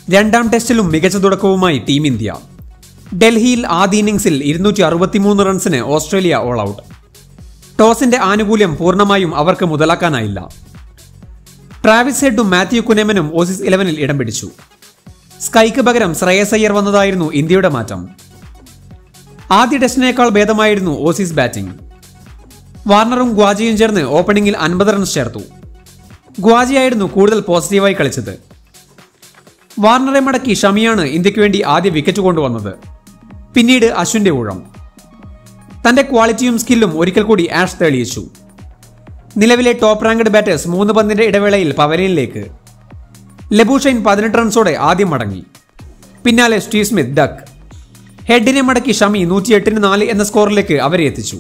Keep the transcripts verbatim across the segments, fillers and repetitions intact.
രണ്ടാം ടെസ്റ്റിലും മികച്ച തുടക്കവുമായി team India. ഡൽഹിയിൽ ആദ്യ ഇന്നിംഗ്സിൽ ഇരുന്നൂറ്റി അറുപത്തിമൂന്ന് റൺസിന് ഓസ്ട്രേലിയ ഓൾ ഔട്ട്. ടോസിന്റെ ആനുകൂല്യം പൂർണ്ണമായും അവർക്ക് മുതലാക്കാനായില്ല. ട്രാവിസ് ഹെഡും മാത്യു കുനെമനും ഓസീസ് ഇലവനിൽ ഇടം പിടിച്ചു. സ്കൈക്ക് പകരം ശ്രേയസ് അയ്യർ വന്നതായിരുന്നു ഇന്ത്യയുടെ മാറ്റം. ആദ്യ ടെസ്റ്റിനേക്കാൾ ഭേദമായിരുന്നു ഓസീസ് ബാറ്റിംഗ്. വാർണറും ഖ്വാജയും ചേർന്ന് ഓപ്പണിംഗിൽ അൻപത് റൺസ് ചേർത്തു. ഖ്വാജയായിരുന്നു കൂടുതൽ പോസിറ്റീവായി കളിച്ചത്. വാർണറെ മടക്കി ഷമിയാണ് ഇന്ത്യക്ക് വേണ്ടി ആദ്യ വിക്കറ്റ് കൊണ്ടുവന്നത്. പിന്നീട് അശ്വിന്റെ ഊഴം. തന്റെ ക്വാളിറ്റിയും സ്കില്ലും ഒരിക്കൽ കൂടി ആഷ് തെളിയിച്ചു. നിലവിലെ ടോപ്പ് റാങ്ക്ഡ് ബാറ്റേഴ്സ് മൂന്ന് പന്തിന്റെ ഇടവേളയിൽ പവലിയനിലേക്ക്. ലബൂഷൈൻ പതിനെട്ട് റൺസോടെ ആദ്യം മടങ്ങി. പിന്നാലെ സ്റ്റീവ് സ്മിത്ത് ഡക്ക്. ഹെഡിനെ മടക്കി ഷമി നൂറ്റി എട്ടിന് നാല് എന്ന സ്കോറിലേക്ക് അവരെ എത്തിച്ചു.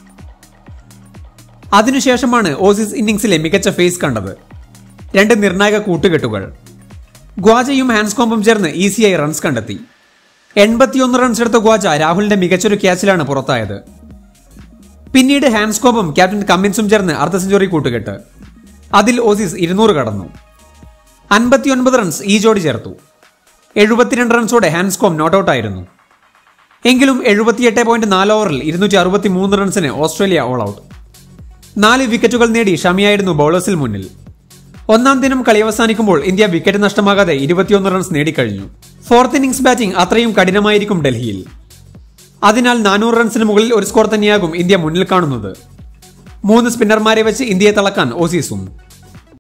അതിനുശേഷമാണ് ഓസീസ് ഇന്നിംഗ്സിലെ മികച്ച ഫേസ് കണ്ടത്. രണ്ട് നിർണായക കൂട്ടുകെട്ടുകൾ. ഖ്വാജയും ഹാൻഡ്സ്കോംബും ചേർന്ന് ഈസിയായി റൺസ് കണ്ടെത്തി. എൺപത്തിയൊന്ന് റൺസ് എടുത്ത ഖ്വാജ രാഹുലിന്റെ മികച്ചൊരു ക്യാച്ചിലാണ് പുറത്തായത്. പിന്നീട് ഹാൻഡ്സ്കോംബും ക്യാപ്റ്റൻ കമ്മിൻസും ചേർന്ന് അർദ്ധ സെഞ്ചുറി കൂട്ടുകെട്ട്. അതിൽ ഓസീസ് ഇരുന്നൂറ് കടന്നു. അൻപത്തിയൊൻപത് റൺസ് ഈ ജോഡി ചേർത്തു. എഴുപത്തിരണ്ട് റൺസോടെ ഹാൻഡ്സ്കോം നോട്ടൌട്ടായിരുന്നു. എങ്കിലും എഴുപത്തിയെട്ട് പോയിന്റ് നാല് ഓവറിൽ ഇരുന്നൂറ്റി അറുപത്തി മൂന്ന് റൺസിന് ഓസ്ട്രേലിയ ഓൾ ഔട്ട്. നാല് വിക്കറ്റുകൾ നേടി ഷമിയായിരുന്നു ബൗളേഴ്സിൽ മുന്നിൽ. ഒന്നാം ദിനം കളി അവസാനിക്കുമ്പോൾ ഇന്ത്യ വിക്കറ്റ് നഷ്ടമാകാതെ ഇരുപത്തിയൊന്ന് റൺസ് നേടിക്കഴിഞ്ഞു. ഫോർത്ത് ഇന്നിംഗ്സ് ബാറ്റിംഗ് അത്രയും കഠിനമായിരിക്കും ഡൽഹിയിൽ. അതിനാൽ നാനൂറ് റൺസിന് മുകളിൽ ഒരു സ്കോർ തന്നെയാകും ഇന്ത്യ മുന്നിൽ കാണുന്നത്. മൂന്ന് സ്പിന്നർമാരെ വെച്ച് ഇന്ത്യയെ തളക്കാൻ ഓസീസും.